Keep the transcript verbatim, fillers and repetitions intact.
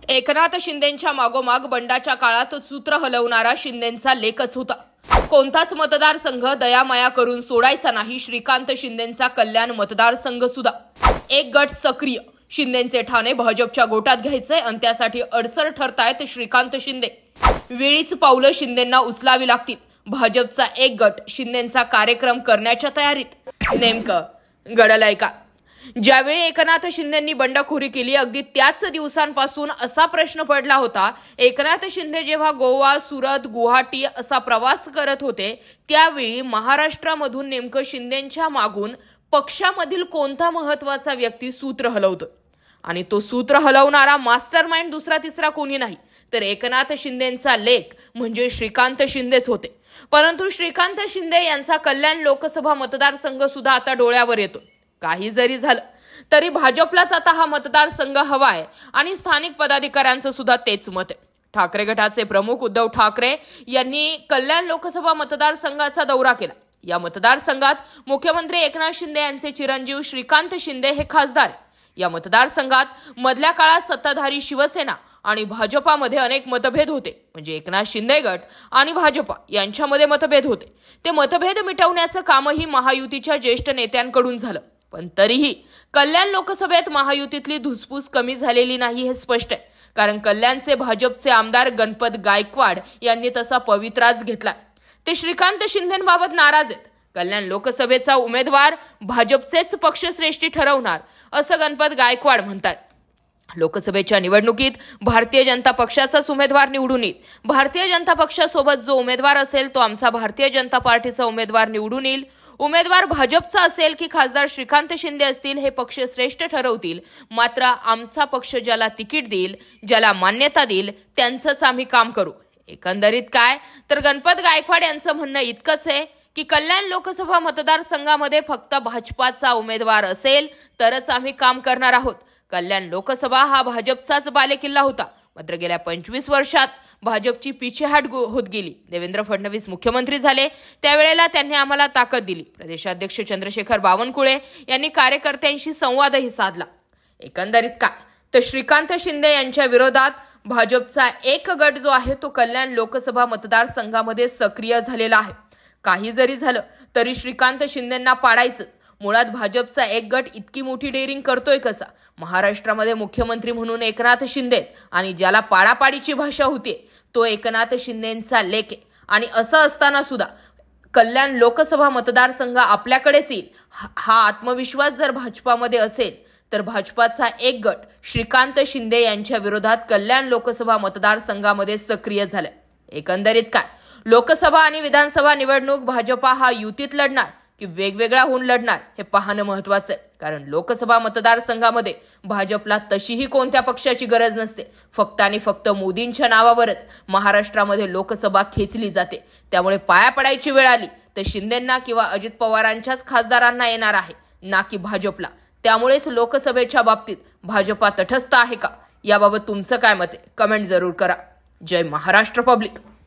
एकनाथ शिंदेंच्या मागोमाग बंडाच्या काळात सूत्र हलवणारा शिंदेंचा लेखच होता. कोणताच मतदारसंघ दयामाया करून सोडायचा नाही. श्रीकांत शिंदेंचा कल्याण मतदारसंघ सुद्धा एक गट सक्रिय. शिंदेंचे ठाणे भाजपच्या गोटात घ्यायचे आणि त्यासाठी अडसर ठरतायत श्रीकांत शिंदे. वेळीच पावलं शिंदेंना उचलावी लागतील. भाजपचा एक गट शिंदेंचा कार्यक्रम करण्याच्या तयारीत. नेमकं घडलंय का? ज्यावेळी एकनाथ शिंदेंनी बंडखोरी केली अगदी त्याच दिवसांपासून असा प्रश्न पडला होता. एकनाथ शिंदे जेव्हा गोवा, सुरत, गुवाहाटी असा प्रवास करत होते त्यावेळी महाराष्ट्रामधून नेमकं शिंदेंच्या मागून पक्षामधील कोणता महत्वाचा व्यक्ती सूत्र हलवतो आणि तो सूत्र हलवणारा मास्टर माइंड दुसरा तिसरा कोणी नाही तर एकनाथ शिंदेंचा लेक म्हणजे श्रीकांत शिंदेच होते. परंतु श्रीकांत शिंदे यांचा कल्याण लोकसभा मतदारसंघ सुद्धा आता डोळ्यावर येतो. काही जरी झालं तरी भाजपलाच आता हा मतदारसंघ हवाय आणि स्थानिक पदाधिकाऱ्यांचं सुद्धा तेच मत आहे. ठाकरे गटाचे प्रमुख उद्धव ठाकरे यांनी कल्याण लोकसभा मतदारसंघाचा दौरा केला. या मतदारसंघात मुख्यमंत्री एकनाथ शिंदे यांचे चिरंजीव श्रीकांत शिंदे हे खासदार. या मतदारसंघात मधल्या काळात सत्ताधारी शिवसेना आणि भाजपामध्ये अनेक मतभेद होते. म्हणजे एकनाथ शिंदे गट आणि भाजपा यांच्यामध्ये मतभेद होते. ते मतभेद मिटवण्याचं कामही महायुतीच्या ज्येष्ठ नेत्यांकडून झालं. पण तरीही कल्याण लोकसभेत महायुतीतली धुसफूस कमी झालेली नाही हे स्पष्ट आहे. कारण कल्याणचे भाजपचे आमदार गणपत गायकवाड यांनी तसा पवित्राच घेतला. ते श्रीकांत शिंदेंबाबत नाराज आहेत. कल्याण लोकसभेचा उमेदवार भाजपचेच पक्षश्रेष्ठी ठरवणार असं गणपत गायकवाड म्हणतात. लोकसभेच्या निवडणुकीत भारतीय जनता पक्षाचाच उमेदवार निवडून येईल. भारतीय जनता पक्षासोबत जो उमेदवार असेल तो आमचा भारतीय जनता पार्टीचा उमेदवार निवडून येईल. उमेदवार भाजपचा असेल की खासदार श्रीकांत शिंदे असतील हे पक्ष श्रेष्ठ ठरवतील. मात्र आमचा पक्ष ज्याला तिकीट देईल, ज्याला मान्यता देईल त्यांचंच आम्ही काम करू. एकंदरीत काय तर गणपत गायकवाड यांचं म्हणणं इतकंच आहे की कल्याण लोकसभा मतदारसंघामध्ये फक्त भाजपाचा उमेदवार असेल तरच आम्ही काम करणार आहोत. कल्याण लोकसभा हा भाजपचाच बालेकिल्ला होता. मात्र गेल्या पंचवीस वर्षात भाजपची पिछेहाट होत गेली. देवेंद्र फडणवीस मुख्यमंत्री झाले त्यावेळेला त्यांनी आम्हाला ताकद दिली. प्रदेशाध्यक्ष चंद्रशेखर बावनकुळे यांनी कार्यकर्त्यांशी संवादही साधला. एकंदरीत काय तर श्रीकांत शिंदे यांच्या विरोधात भाजपचा एक गट जो आहे तो कल्याण लोकसभा मतदारसंघामध्ये सक्रिय झालेला आहे. काही जरी झालं तरी श्रीकांत शिंदेंना पाडायचं. मुळात भाजपचा एक गट इतकी मोठी डेअरिंग करतोय कसा? महाराष्ट्रामध्ये मुख्यमंत्री म्हणून एकनाथ शिंदे आणि ज्याला पाडापाडीची भाषा होती तो एकनाथ शिंदेंचा लेक आहे. आणि असं असताना सुद्धा कल्याण लोकसभा मतदारसंघ आपल्याकडेच येईल हा आत्मविश्वास जर भाजपामध्ये असेल तर भाजपाचा एक गट श्रीकांत शिंदे यांच्या विरोधात कल्याण लोकसभा मतदारसंघामध्ये सक्रिय झालाय. एकंदरीत काय लोकसभा आणि विधानसभा निवडणूक भाजपा हा युतीत लढणार की वेगवेगळा होऊन लढणार हे पाहणं महत्वाचं आहे. कारण लोकसभा मतदारसंघामध्ये भाजपला तशीही कोणत्या पक्षाची गरज नसते. फक्त आणि फक्त मोदींच्या नावावरच महाराष्ट्रामध्ये लोकसभा खेचली जाते. त्यामुळे पाया पडायची वेळ आली तर शिंदेंना किंवा अजित पवारांच्याच खासदारांना येणार आहे ना की भाजपला. त्यामुळेच लोकसभेच्या बाबतीत भाजपा तटस्थ आहे का याबाबत तुमचं काय मत आहे? कमेंट जरूर करा. जय महाराष्ट्र पब्लिक.